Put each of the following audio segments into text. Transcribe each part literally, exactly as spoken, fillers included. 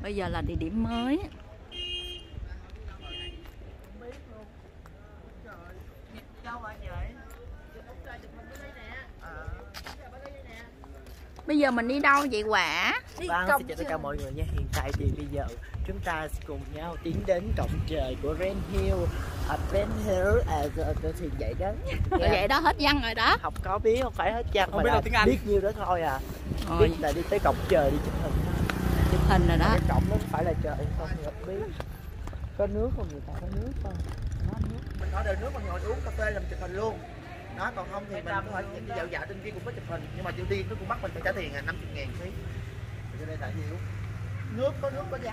Bây giờ là địa điểm mới. Bây giờ mình đi đâu vậy Quả? Đi vâng, xin chào tất cả mọi người nha. Hiện tại thì bây giờ chúng ta sẽ cùng nhau tiến đến cổng trời của Ren Hill. À, Ren Hill, à, thì vậy đó. Rồi vậy đó, hết văn rồi đó. Học có biết, không phải hết văn không mà biết là tiếng Anh. biết nhiêu đó thôi à. Rồi. Biết là đi tới cổng trời đi chụp hình. Chụp hình rồi đó. Cái cổng nó phải là trời không, Ngọc biết. Có nước không, người ta có nước không? Mình có đời nước mình ngồi uống cà phê làm chụp hình luôn. Đó, còn không thì mình có thể đi dạo dạo trên kia cũng có chụp hình, nhưng mà chịu đi nó cũng bắt mình phải trả tiền là năm mươi ngàn phí. Cho đây là nhiều. Nước có nước có giá.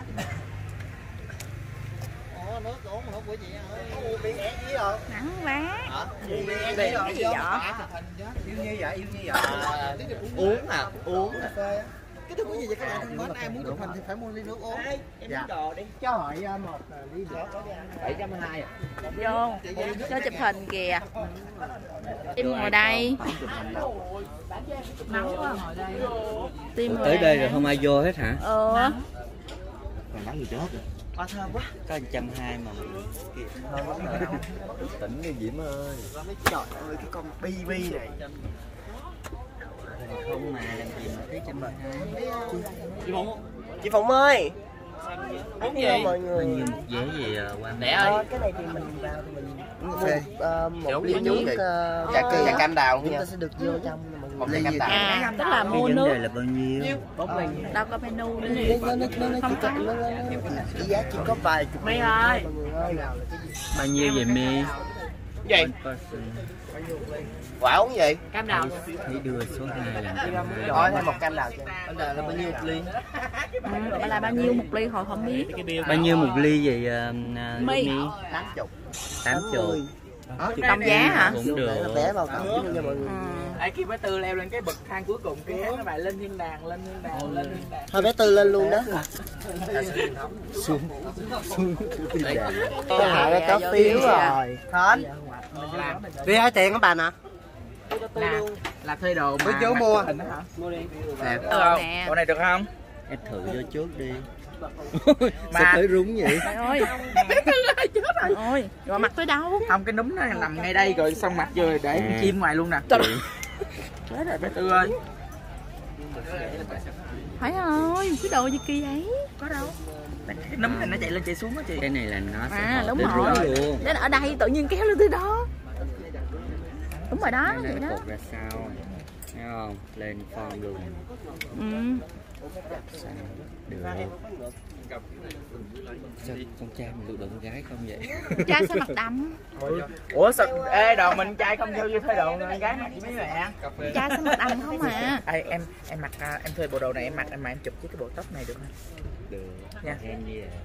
Ủa nước uống mà không của chị ơi. Uống bị nghẹn gì rồi? Nắng quá. Hả? Bị nghẹn gì rồi? Cái gì vậy? Yêu như vậy, yêu như vậy. Uống à, uống cà phê á. Cái thứ có gì vậy các bạn thân mến, ai muốn chụp hình thì phải mua ly nước uống. Em muốn đồ đi. Cho hỏi một ly nước bảy trăm hai à. Vô, cho chụp hình kìa. Em ngồi đây. Nắng quá ngồi đây. Tim tới đây rồi không ai vô hết hả? Ờ. Còn nắng gì chết rồi. Quá thơm quá. Có một trăm hai mà. Tỉnh cái Diễm ơi. Trời ơi cái con bi bi này. Không mà làm gì mà thấy trăm hai. Chị Phụng. Chị Phụng ơi. Uống gì? Mọi người. Bao nhiêu một vé gì Quang? Mẹ ơi, cái này thì mình vào thì mình mua một, uh, một ly nước uh, trà cam đào chúng ta sẽ được vô trong một ly cam đào. À, tức là mua cái nước. vấn đề là bao nhiêu? bốn ly. Đâu có menu nữa. Nó nó nó nó chỉ có nó cái giá chỉ có vài chục Mi ơi. Bao nhiêu vậy Mi? Gì? Quả uống gì? Cam đào. Thấy đưa số hai là trăm hai. Rồi thêm một cam đào cho. Cam đào là bao nhiêu một ly? Ừ, là bao nhiêu một ly hồi không biết. Bao nhiêu một ly vậy uh, Mi? tám mươi. tám mươi. Đồng giá hả? Cũng được. Bé vào cổng cho mọi người. Ai khi bé Tư leo lên cái bậc thang cuối cùng kia nó bài lên thiên đàng, lên thiên đàng, lên thiên đàng. Thôi bé Tư lên luôn đó. Xuống. Xuống. Cái hạ có phiếu rồi. Thánh. Đi hỏi tiền các bạn hả? Nè, là thuê đồ mà. Mấy chú mua. Hình đó hả? Mua đi. Đẹp không? Bộ này được không? Em thử vô trước đi. Mà sao tới rúng vậy? Trời ơi. Chết rồi. Ôi, rồi mặt tới đâu? Không, cái núm nó nằm ngay đây rồi xong mặt rồi để À. chim ngoài luôn nè. Chết rồi bé Tư ơi. Phải ơi, cái đồ gì kỳ vậy? Có đâu. Cái núm này nó chạy lên chạy xuống đó chị. Cái này là nó sẽ À, hợp đúng tới rồi. rúng luôn. Đến ở đây tự nhiên kéo lên tới đó. Đúng rồi đó, Cái vậy này đó. cột ra sau. Thấy không? Lên form luôn. Ừ. Được. Sao con trai mình lựa con gái không vậy? Trai sao mặt đậm? Ủa sao? Ê đồ mình trai không vô vô thuê đồ con gái mặc chỉ mấy mẹ. Trai sao mặt đậm không à? Ê, em em mặc em thuê bộ đồ này em mặc em mà em chụp với cái bộ tóc này được không? Được. Nha. Em như vậy.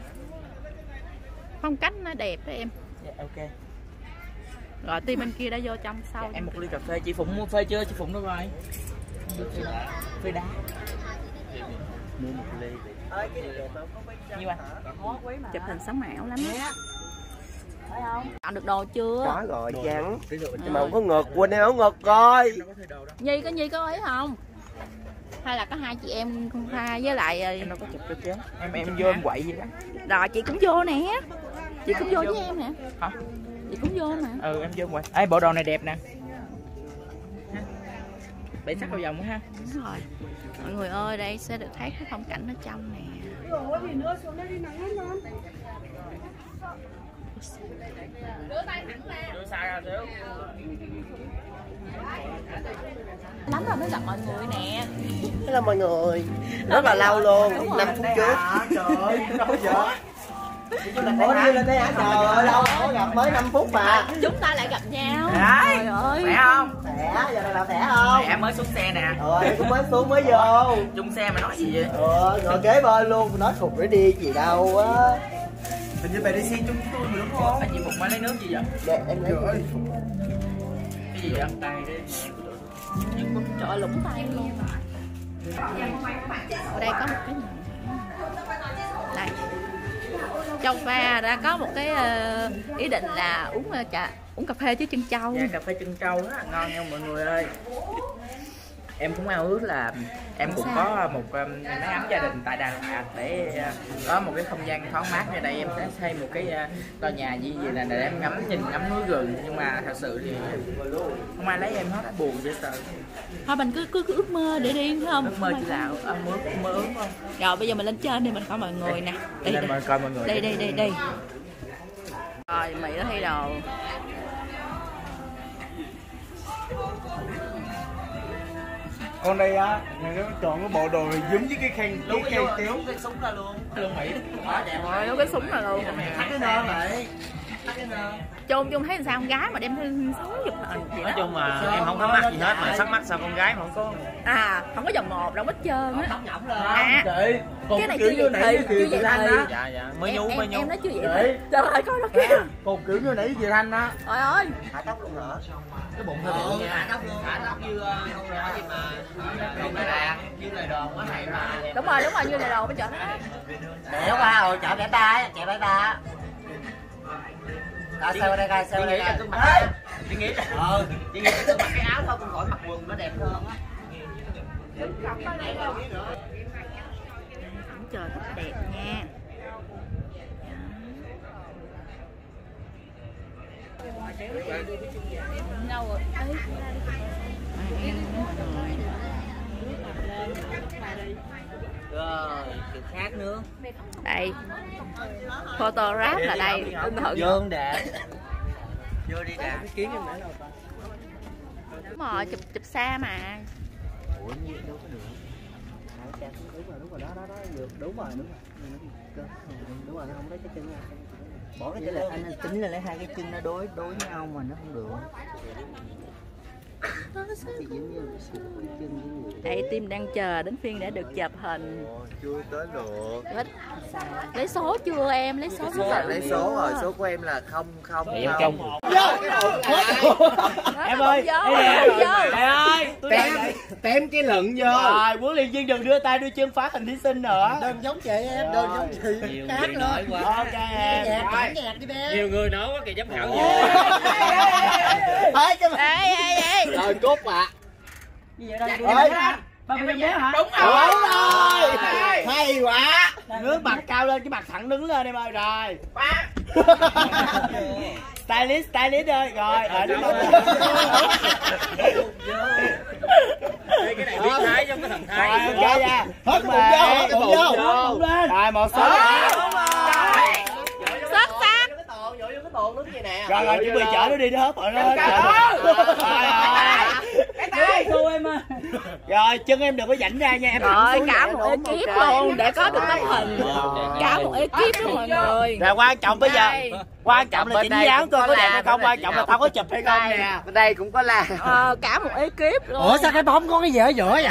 Phong cách nó đẹp đó em. Dạ, ok. Rồi team bên kia đã vô trong sau. Dạ, em một ly cà phê. Chị Phụng mua phê chưa? Chị Phụng đâu rồi? Phê đá. Mua một ly. Nhiêu anh? Chụp hình sống ảo lắm. Chọn được đồ chưa? Có rồi trắng. Mà không có ngực, quên em không ngực rồi. Nhi có Nhi có ấy không? Hay là có hai chị em con Pha với lại Em đâu có chụp được chứ. Em em vô em quậy gì đó. rồi chị cũng vô nè. Chị cũng vô với em nè. Hả? Chị cũng vô mà. Ừ em vô em quậy. Ê bộ đồ này đẹp nè. Bảy sắc vào vòng ha. Đúng rồi. Mọi người ơi, đây sẽ được thấy cái phong cảnh ở trong nè. Đưa xa ra xíu. Lắm rồi mới gặp mọi người nè. Hello mọi người. Rất là lâu luôn, năm phút trước. Trời ơi, đâu vậy? Ủa đi lên đây hả? Trời ơi, lâu có gặp mới năm phút mà. Chúng ta lại gặp nhau. Đấy. Trời ơi. Khỏe không? Khỏe, giờ này là khỏe không? Em mới xuống xe nè. Ờ, em cũng mới xuống mới vô. Chung xe mà nói gì vậy? Ờ, ngồi kế bên luôn, nói khùng để đi gì đâu á. Hình như mày đi xe chung tôi mà đúng không? Anh chị Phụng mới lấy nước gì vậy? Để em lấy cái Cái gì vậy? Tay đi. Trời ơi, lũng tay luôn. Ở đây có một cái nhà. Đây. Châu Pha đã có một cái uh, ý định là uống uh, trà uống cà phê chứ chân trâu. Dạ, cà phê chân trâu đó ngon nha mọi người ơi. em cũng ao ước là em cũng có một um, mái ấm gia đình tại Đà Lạt để uh, có một cái không gian thoáng mát như đây. Em sẽ xây một cái uh, tòa nhà như vậy là để em ngắm nhìn ngắm núi rừng, nhưng mà thật sự thì không ai lấy em hết, buồn dễ sợ. Thôi mình cứ cứ, cứ ước mơ để đi phải không? Ước mơ chỉ là ước mơ mơ ước không? Rồi bây giờ mình lên trên đi, mình coi mọi người nè. Đây Lên đây. coi mọi người. Đây đây đây đây. Rồi Mỹ nó thay đồ. Con đây á, nó chọn cái bộ đồ này dính với cái khăn Đúng cái cái, khăn kéo. cái súng ra luôn. Luôn Mỹ. Quá đẹp. Rồi nó cái súng là luôn. Thắt cái nơ lại. Thắt cái nơ. Chung chung thấy làm sao con gái mà đem thêm sáu chục hình vậy Nói đó. chung mà em không có mắt gì hết, mà sắc mắt sao con gái mà không có. À không có vòng một đâu hết trơn á. Tóc nhỏng lên. À Chị, còn cái này kiểu chưa như vậy nãy thì chị chưa chị vậy Thanh thì á. Dạ dạ, mới em, nhú em, mới nhú. em nói chưa vậy Đấy. thì. Trời ơi coi nó kia. Còn kiểu như nãy chị Thanh á. Trời ơi. Thả tóc luôn hả? Cái bụng hơi bự nha. Thả tóc luôn. Thả tóc như không rõ gì mà không phải là như lời đồn quá hay mà. Đúng rồi đúng rồi, như này đồ mới chọn đó. Để qua rồi chọn để ba, chạy bay ba. Ra xe đây, ra xe Chị nghĩ đây. là tôi mặc chị nghĩ là ờ chị nghĩ là tôi mặc cái áo thôi, tôi khỏi mặc quần nó đẹp hơn á. Trời thật đẹp nha. Đâu rồi? Rồi, chuyện khác nữa. Đây. Photograph là đây. Ưng thận. Vô đẹp. Vô đi đã. Đúng rồi, chụp chụp xa mà. Ủa như đâu có được. Đúng rồi, đúng rồi, đó, đó, đó, được, đúng rồi, đúng rồi. Đúng rồi, nó không lấy cái chân ra. Bỏ cái chân là anh tính là lấy hai cái chân nó đối đối với nhau mà nó không được. Thì giống như cái chân với người. Đây team đang chờ đến phiên để được chụp hình. Chưa tới được. Lấy, lấy số chưa em? Lấy số Số là lấy số rồi, số của em là không không Em không. trong. em ơi, Trời ơi, Tem tem cái lựng vô. rồi huấn luyện viên đừng đưa tay đưa chân phá hình thí sinh nữa. Đơn giống chị em, đơn giống chị. Nhiều Khác người nói luôn. quá. Ok em. Nhạc, Rồi. chỉnh nhạc đi bé. Nhiều người nói quá kìa, giám khảo nhiều. Ê, cái mà. ê ê ê. Rồi cốt ạ. Ơi, ba mươi bé hả? Đúng Đúng rồi. rồi. Hay quá. Ngước mặt cao lên, cái mặt thẳng đứng lên em ơi. Rồi. Stylist, stylist ơi. Rồi, ở đứng lên. Cái này biến thái trong cái thần Rồi, thái. ok nha. Hết bụng vô, hết bụng vô. Bụng lên. Rồi, một số. Xuất sắc. Rồi, rồi, chuẩn bị chở nó đi đó. Bỏ nó hết. Rồi, rồi. Rồi, chân em đừng có rảnh ra nha em. Rồi cả một ekip luôn để có được tấm hình. Cả một ekip đó mọi người. Rồi quan trọng bây giờ Đây. quan trọng là chỉnh dáng coi có đẹp hay không, quan trọng là tao có chụp hay không nè. Bên đây cũng có là. Ờ, cả một ekip luôn. Ủa sao cái bóng có cái gì ở giữa vậy?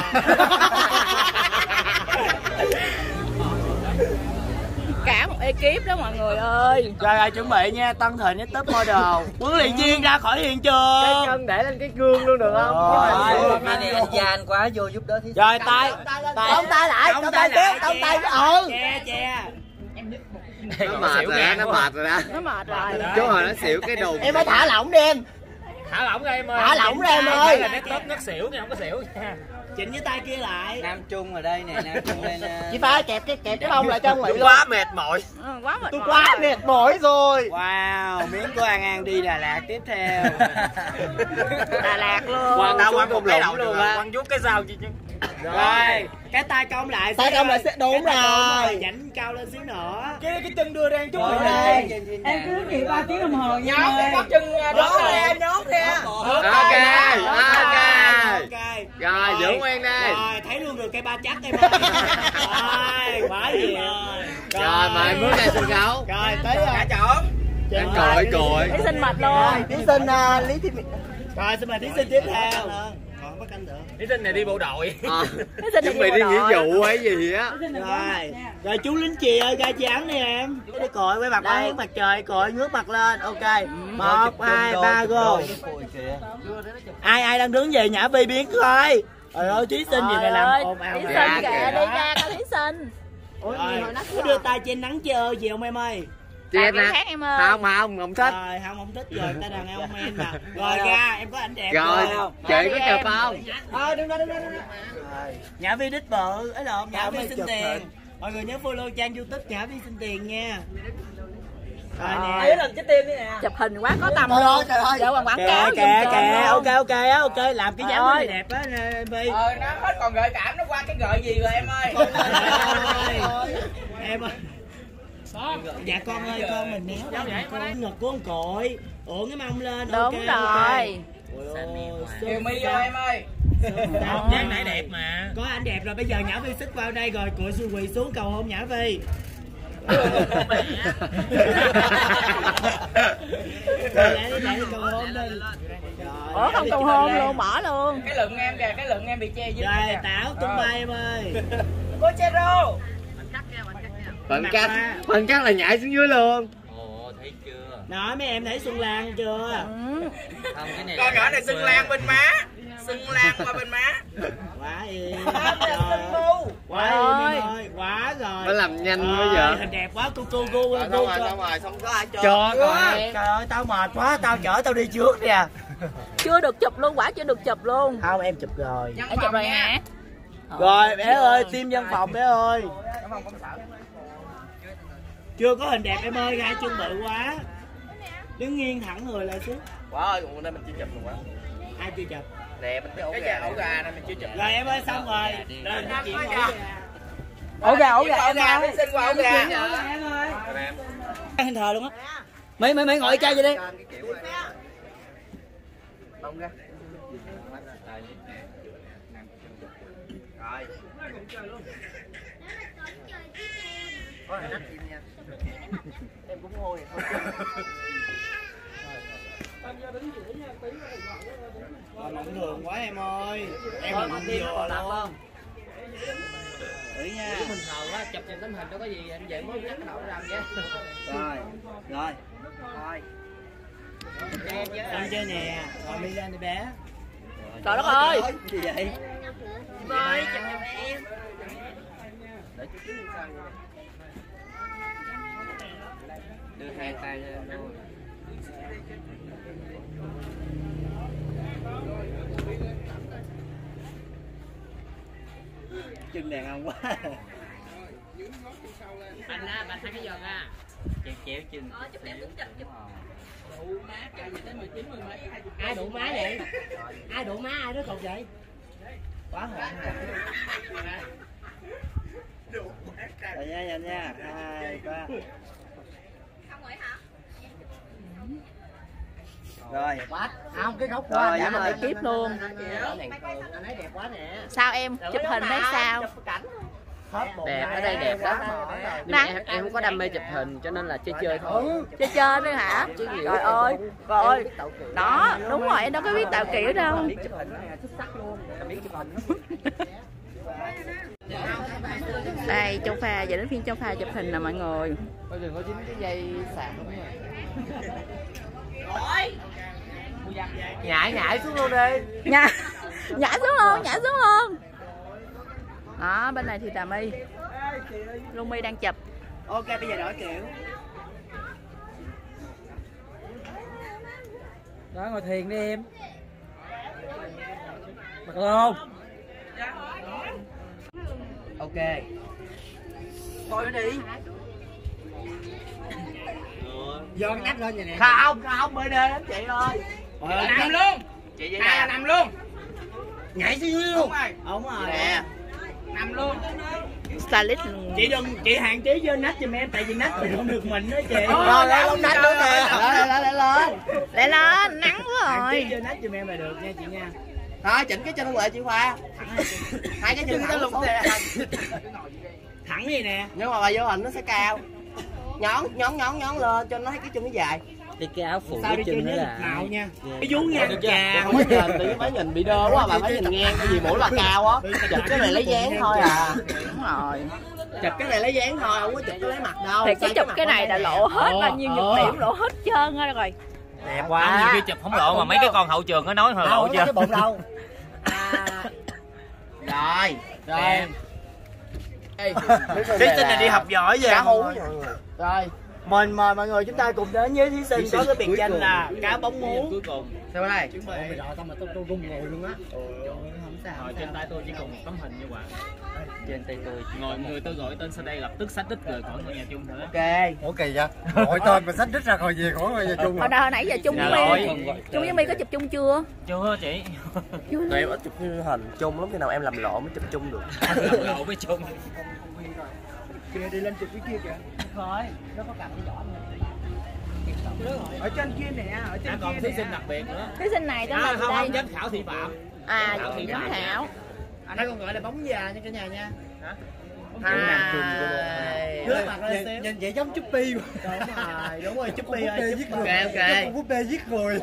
Cả một ekip đó mọi người ơi. Rồi rồi chuẩn bị nha, Tân Thịnh với top model. Huấn luyện viên ra khỏi hiện trường. Chân để lên cái gương luôn được không? Rồi, Cái này anh gian quá, vô giúp đỡ thí sinh. rồi tay Cong tay lại, cong tay tiếp, cong tay. Ừ. Che che. Nó mệt rồi đó, nó mệt rồi đó. Nó mệt rồi. Chú hồi nó xỉu cái đùi. Em phải thả lỏng đi em. Thả lỏng ra em ơi. Thả lỏng ra em ơi. Là nét top nó xỉu nhưng không có xỉu nha. Chỉnh với tay kia lại. Nam Trung ở đây nè, Nam Trung lên. Chị phải kẹp cái kẹp cái bông lại trong miệng luôn. Quá mệt mỏi. Ừ, quá mệt Tôi mỏi quá rồi. mệt mỏi rồi. Wow, miếng của An An đi Đà Lạt tiếp theo. Đà Lạt luôn. Quăng Tao xuống quăng một một cái cái đầu luôn luôn á. quăng vuốt cái dao gì chứ. Rồi, cái tay cong lại. Tay cong lại sẽ- đúng Cái tay cong rồi. Chảnh cao lên xíu nữa. Cái cái chân đưa ra chút Rồi, nữa đây. đây. Em cứ kịp ba tiếng đồng hồ nha. Nhón cái bắp chân Nhón ra, nhón ra. Ok, ok. Ok. Rồi, giữ nguyên đi. Rồi, thấy luôn được cây ba chắc em ơi. Rồi, quá gì rồi. Rồi, mời bước ra sân khấu. Rồi, tới rồi. Cả chọn. Em cội cội. Thí sinh mệt luôn. Thí sinh uh, Lý Thị Mỹ. Rồi, xin mời thí sinh tiếp theo. Còn bắt canh được. Thí sinh này đi bộ đội. Thí sinh Chuẩn bị đi nghĩa vụ hay gì á. Rồi, rồi chú lính chì ơi, ra chán đi em. Chú đi cội với mặt Đây. hướng mặt trời, cội ngước mặt lên. Ok. Một, hai, ba, go. Ai ai đang đứng về nhả vi biến coi. Trời ơi, thí sinh gì này làm ồn ào. Thí nè. sinh kìa, đi ra coi thí sinh. Rồi, cứ đưa tay trên nắng chơi gì không em ơi? Chị Làm nè. khác em ơi. Không không, không thích. Rồi không không thích rồi, ta đàn ông em nè. Rồi ra, em có ảnh đẹp Rồi, không? chị có chụp không? Ờ đứng đó đứng đó đứng đó. Nhã Vi đít bự, ấy lộn, Nhã Vi xin tiền. Mọi người nhớ follow trang YouTube Nhã Vi xin tiền nha. Rồi nè. lần chết tim đi nè. Chụp hình quá có tầm Trời ơi, luôn. trời ơi. Giờ quảng Kìa cáo kìa giùm kìa, cơm ok luôn. ok á, ok, làm cái dáng Ơi. này đẹp á em Vi. Ờ nó hết còn gợi cảm, nó qua cái gợi gì rồi em ơi. Em ơi. Dạ con ơi, con mình néo đó, con ngực của con cội. Ủa cái mông lên. Đúng ok, rồi. ok. Kiều My vô em ơi. Dáng nãy đẹp mà. Có anh đẹp rồi, bây giờ Nhã Vi xích vào đây rồi, cội xui quỳ xuống cầu hôn Nhã Vi. Rồi lại đi, lại đi cầu hôn đi. Ủa không cầu hôn luôn, bỏ luôn. Cái lựng em kìa, cái lựng em bị che dưới. Rồi Tảo tung bay em ơi. Cô Chero. Phần cắt, phần cắt là nhảy xuống dưới luôn. Nói mấy em thấy Xuân Lan chưa? Ừ. Con nhỏ này sưng lan bên má. Sưng lan qua bên má. Quá im. Sưng bu. Quá im em ơi, quá rồi. Phải làm nhanh Ơi, bây giờ. Hình đẹp quá, cu cu cu cu. Xong rồi, xong rồi, xong có ai cho. Cho rồi. Trời ơi, tao mệt quá, tao chở tao đi trước nè. Chưa được chụp luôn, quả chưa được chụp luôn. Không, em chụp rồi. Em chụp rồi hả? Rồi bé ơi, team văn phòng bé ơi. Chưa có hình đẹp em ơi, hai chân bự quá. Đứng nghiêng thẳng người lại xíu. Quá ơi, hôm nay mình chưa chụp luôn quá. Ai chưa chụp? Nè, mình cái ổ Cái gà. da ổ gà này mình chưa chụp. Rồi em ơi, xong rồi. Rồi nói chuyện ổ gà. Ổ gà, ổ gà, ổ gà, đi xin qua ổ gà. Em ơi. Hình thờ luôn á. Mấy mấy mấy ngồi chơi vậy đi. Đông ra. Rồi. Có này nắp chim nha. Em cũng ngồi thôi. Rồi nặng đường quá em ơi. Em là mình vừa luôn. Thử nha. Mình thờ quá, chụp trên tấm hình đâu có gì, anh vậy mới nhắc đầu làm vậy. Rồi. Rồi. Thôi. Xong chưa nè. Rồi mi lên đi bé. Trời đất ơi. Gì vậy? Ơi, chụp giùm em. Đưa hai tay lên thôi. Chân đàn ông quá. Anh á, anh thấy cái giòn á. Chéo chéo chân. Ờ, chụp đẹp cũng chụp chụp. Đủ má, chơi gì tới mười chín mười mấy, hai mươi. Ai đủ má vậy? Ai đủ má ai đó cột vậy? Quá hồn hả? Rồi nha, nhanh nha. Hai, ba. Không rồi hả? Rồi. Quá. Không, cái góc Rồi, Dạ, mình tiếp luôn. anh ấy đẹp quá nè. Sao em? Chụp hình thấy sao? Đẹp, ở đây đẹp đó. Nhưng mà em, em không có đam mê chụp hình cho nên là chơi chơi thôi. Chơi chơi nữa hả? Trời ơi, trời ơi. Đó, đúng rồi, em đâu có biết tạo kiểu đâu. Đây, Châu Pha, giờ đến phiên Châu Pha chụp hình nè mọi người. Thôi đừng có dính cái dây sạc không nha. Nhảy nhảy xuống luôn đi. Nhả, nhả xuống luôn, nhả xuống luôn. Đó, bên này thì Trà My. Luôn My đang chụp. Ok, bây giờ đổi kiểu. Đó, ngồi thiền đi em. Được không? Ok. Thôi đi. Do cái nắp lên vậy nè. Không, không, bê đê lắm chị ơi. Nằm luôn. Chị vậy À, nè. nằm luôn. Nhảy xuống dưới luôn. Đúng rồi. Nè. Nằm luôn. Stylist. Chị đừng, chị hạn chế vô nách giùm em, tại vì nách mình không được mình đó chị. Rồi, lên lông nách nữa kìa. Lên, lên, lên, lên. Lại lên, nắng quá Hạn chế rồi. vô nách giùm em là được nha chị nha. Thôi, chỉnh cái chân lại chị Khoa. Hai cái chân thẳng luôn. Thẳng đi nè. Nhưng mà bà vô hình nó sẽ cao. Nhón, nhón, nhón, nhón lên cho nó thấy cái chân nó dài. Thì cái áo phụ Sao đi chơi nhớ lực nào nha. Cái vú nha. Chà. Mới nhìn, tự nhiên mới nhìn bị đơ quá, bà phải nhìn ngang, tại vì mũi bà cao á. Chụp cái này lấy dáng thôi à. Đúng rồi. Chụp cái này lấy dáng thôi, không có chụp cái lấy mặt đâu. Thì cái chụp cái này là lộ hết bao nhiêu nhược điểm, lộ hết trơn á rồi. Đẹp Quá, quá. nhiều khi chụp không lộ mà mấy cái con hậu trường nó nói hồi lộ chưa? Cái bụng đâu. Rồi, rồi. Thí sinh này đi học giỏi vậy. Cá hú. Rồi, Mình mời mọi người chúng ta cùng đến với thí sinh có cái biệt danh là cá bóng muống. Cuối cùng. Sao đây? Chuẩn bị. Mày đợi tao mà tao tao rung ngồi luôn á. Không sao. Rồi trên tay tôi chỉ còn một tấm hình như vậy. Trên tay tôi. Ngồi người tôi gọi tên sau đây lập tức xách đít rời khỏi ngôi nhà chung nữa. Ok. Ủa kỳ vậy? Gọi tên mà xách đít ra khỏi về khỏi ngôi nhà chung. Hồi đầu hồi nãy giờ chung với My. Chung với My có chụp chung chưa? Chưa chị. Tụi em ít chụp hình chung lắm, khi nào em làm lộ mới chụp chung được. Làm lộ với chung. Kìa đi lên chụp cái kia kìa. Thôi, nó có cầm cái giỏ ở trên kia nè, ở trên còn kia thí nè. sinh đặc biệt nữa. Thí sinh này tên À, là không, gì đây? không, giám khảo thị phạm. À, Giám khảo thị giám phạm. khảo. Anh ấy còn gọi là bóng già nha cả nhà nha. Hả? Hai. Nước mặt lên xíu. Nhìn vậy giống Chuppy. Đúng rồi, đúng rồi, Chuppy ơi. giết Ok người. Búp bê giết người.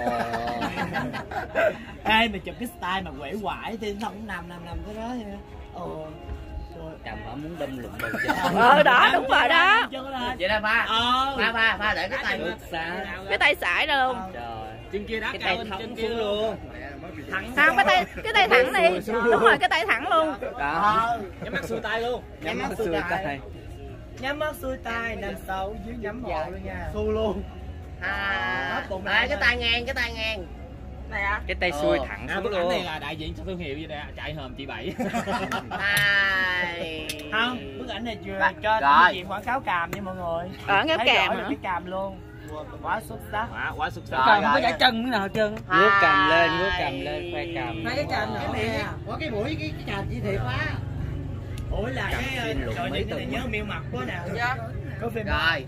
Ê, mày chụp cái style mà quể quải thì nó cũng nằm nằm nằm cái đó vậy. Ồ. Cầm phải muốn đâm lụng đầu chết. Ờ đó, đúng rồi đó. Vậy là pha. Pha pha pha để cái tay ngược xa. Cái tay sải ra luôn. Trời. Trên kia đá Cái cao tay lên thẳng trên kia xuống luôn. Thẳng. Không, cái tay cái tay thẳng đi. Đúng rồi, cái tay thẳng luôn. Đó. Nhắm mắt xuôi tay luôn. Nhắm mắt xuôi tay. Nhắm mắt xuôi tay, nằm sâu dưới nhắm hộ luôn nha. Xu luôn. À. Đây cái tay ngang, cái tay ngang. Này à? Cái tay xuôi thẳng À, xuống bức ảnh luôn. này là đại diện cho thương hiệu vậy nè, chạy hòm chị Bảy. Hai. Không, bức ảnh này chưa Rồi. cho đại diện quảng cáo càm nha mọi người. Ở cái Thấy càm rõ được hả? cái càm luôn. Quá xuất sắc. Quá, quá xuất sắc. Rồi, Còn rồi, có giả rồi. chân nữa nào trơn. Ngước cầm lên, ngước cầm lên, khoe cầm. Mấy cái càm nữa nè. Có cái mũi cái cái càm chi thiệt quá. Ủa là cái trời những cái này nhớ miêu mặt quá nè. Dạ. Có phim Rồi.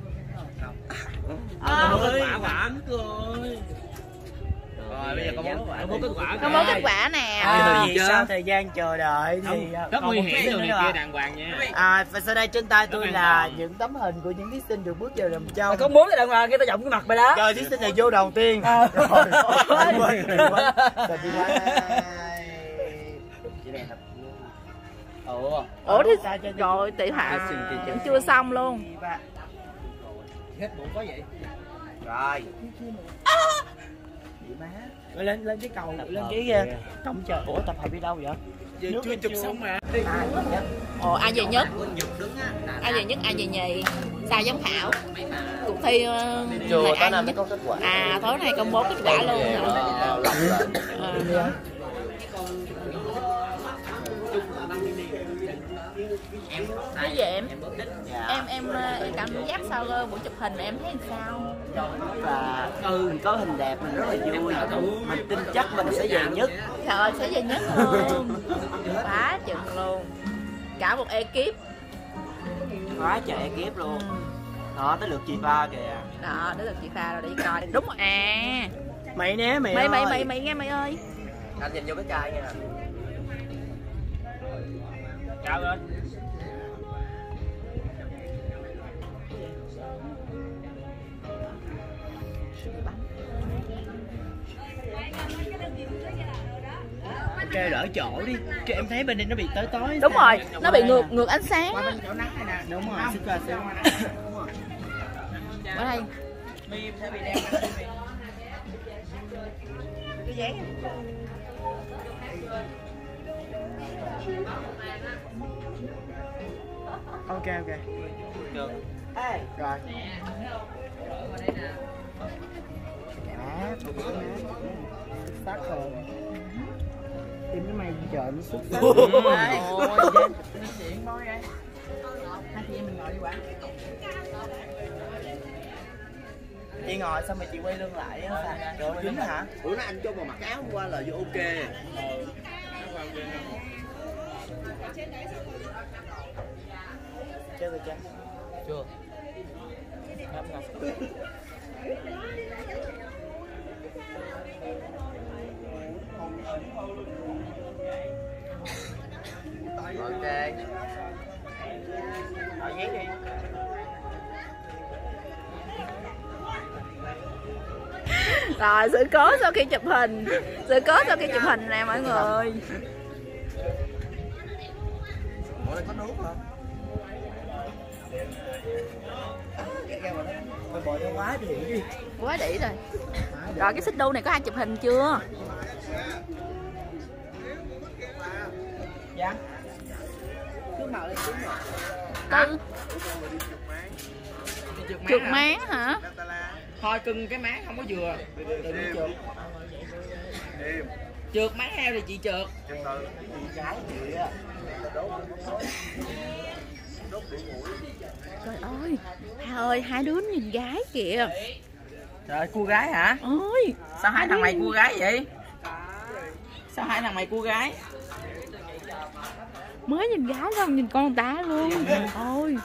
Ôi, quả quả rồi. Rồi bây giờ có bốn quả. Có kết quả. Có món kết quả nè. À, vì sau thời gian chờ đợi thì Rất còn nguy một hiểm thí rồi sinh này nữa kia là- đàng hoàng nha. À, và sau đây trên tay tôi Rất là an toàn. những tấm hình của những thí sinh được bước vào đầm trong. Có bốn cái đàng hoàng kia tao giọng cái mặt mày đó. Rồi thí sinh này vô đầu tiên. À. Rồi, quên, quên, quên. Tạm biệt quá. Ủa. Ủa thì rồi tự hạ vẫn chưa xong luôn. Hết bụng có vậy. Rồi. Rồi lên lên cái cầu lên cái uh, cổng trời. Ủa tập hợp đi đâu vậy? Giờ chưa chụp xong mà. Ồ, ai về nhất? Ai về nhất, ai về nhì? Sao giám khảo? Cuộc thi uh, Chưa, này tối ai nay về mới nhất? có kết quả. À, tối nay công bố kết quả luôn hả? Ờ, lọc lên. Ờ. Cái gì em? Em em em cảm giác sao cơ? Buổi chụp hình em thấy sao? Và ừ có hình đẹp mình rất là vui. Mình tin chắc mình sẽ về nhất. Trời ơi, sẽ về nhất luôn. Quá chừng luôn. Cả một ekip. Quá trời ekip luôn. Đó tới lượt chị ba kìa. Đó, để được chị pha rồi để coi. Đúng rồi. À. Mày né mày. Mày mày ơi. mày mày nghe mày ơi. Anh nhìn vô cái chai nha. Cao lên. Ok đỡ chỗ đi. Chứ em thấy bên đây nó bị tối tối. Đúng rồi, nó bị ngược ngược ánh sáng. Qua bên chỗ nắng này nè. Đúng rồi, xích qua xíu. Ở đây. Ok ok. Được. Ê, rồi. Đó, sắc rồi. Tim cái mày trời nó xuất sắc. Chị ngồi xong rồi chị quay lưng lại á. Trời dính hả? Ủa nó anh cho mà mặc áo hôm qua là vô ok. Chơi rồi chưa? Chưa. Ok. Rồi dán đi. Rồi, sự cố sau khi chụp hình. Sự cố sau khi chụp hình nè mọi người. Ủa đây có nước hả? Mày bồi nó quá đi đi. Quá đĩ rồi. Rồi cái xích đu này có ai chụp hình chưa? Cứ màu lên xuống rồi. Tư. trượt máng Trượt hả? máng hả? Thôi cưng cái máng không có vừa. Đừng đi trượt. Trượt máng heo thì chị trượt. Trời ơi, Hà ơi, hai đứa nhìn gái kìa. Trời, cua gái hả? Ôi, Sao hai thằng mày cua gái vậy? Sao hai thằng mày cua gái? mới nhìn gái không nhìn con ta luôn. Ôi.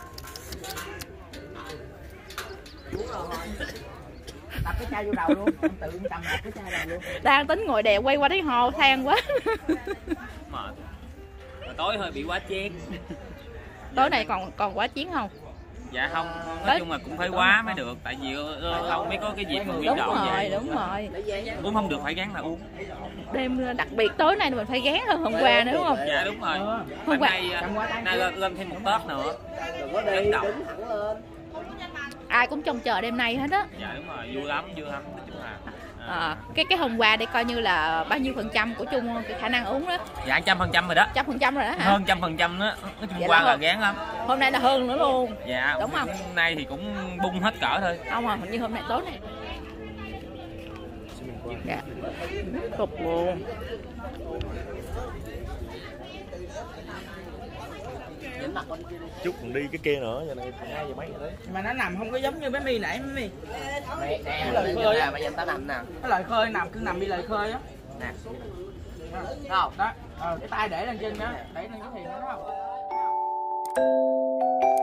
Đặt cái chai vô đầu luôn, em tự yên tâm đặt cái chai đầu luôn. Đang tính ngồi đè quay qua thấy hồ than quá. Mệt. Tối hơi bị quá chén. Tối nay còn còn quá chiến không? Dạ không, nói chung là cũng phải quá mới được, tại vì lâu mới có cái dịp mà nguyên Đúng độ rồi, vậy. đúng rồi. Uống không được phải gán là uống. Đêm đặc biệt tối nay mình phải gán hơn hôm qua nữa đúng không? Dạ đúng rồi. Hôm Hôm qua nay nay lên, lên thêm một tớt nữa. Đến động. ai cũng trông chờ đêm nay hết á. Dạ đúng rồi, vui lắm, vui lắm, nói chung là. À, cái cái hôm qua để coi như là bao nhiêu phần trăm của Trung cái khả năng uống đó? Dạ trăm phần trăm rồi đó. Trăm phần trăm rồi đó hả? Hơn trăm phần trăm đó. Nói chung Vậy qua là là hơn. gán lắm. Hôm nay là hơn nữa luôn. Dạ. Đúng không? Hôm nay thì cũng bung hết cỡ thôi. Không à, hình như hôm nay tối này. Dạ. Cục luôn. Chút còn đi cái kia nữa, giờ này hai giờ mấy rồi đấy. Mà nó nằm không có giống như bé Mi nãy bé Mi. Nè, nè, lời khơi á. bây giờ tao nằm nè. Cái lời khơi nằm cứ nằm đi lời khơi á. Nè. Không? Đó. Ờ, cái tay để lên chân đó, để lên cái thuyền đó. Không?